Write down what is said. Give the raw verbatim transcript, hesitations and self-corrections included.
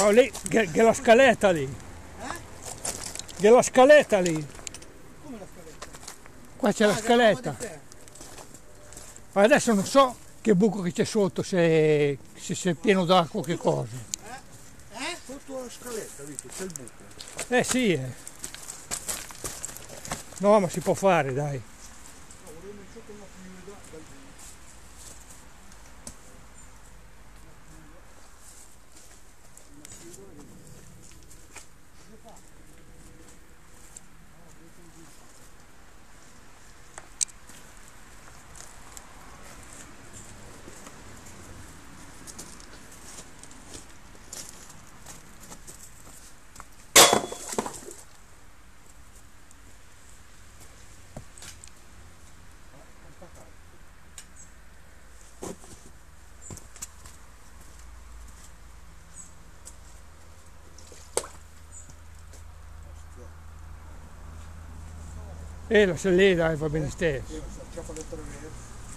No, lì, che, che la scaletta lì. Eh? Che la scaletta lì. Come la scaletta? Qua c'è Ah, la della scaletta. roba di te. Ma adesso non so che buco che c'è sotto, se, se, se è pieno d'acqua o che cosa. Eh? Eh? Sotto la scaletta, visto, c'è il buco. Eh sì, eh. No, ma si può fare, dai. No, vorrei mettere sotto una più da, dal E la se lì, dai, va bene stesso. Ci ha fatto tre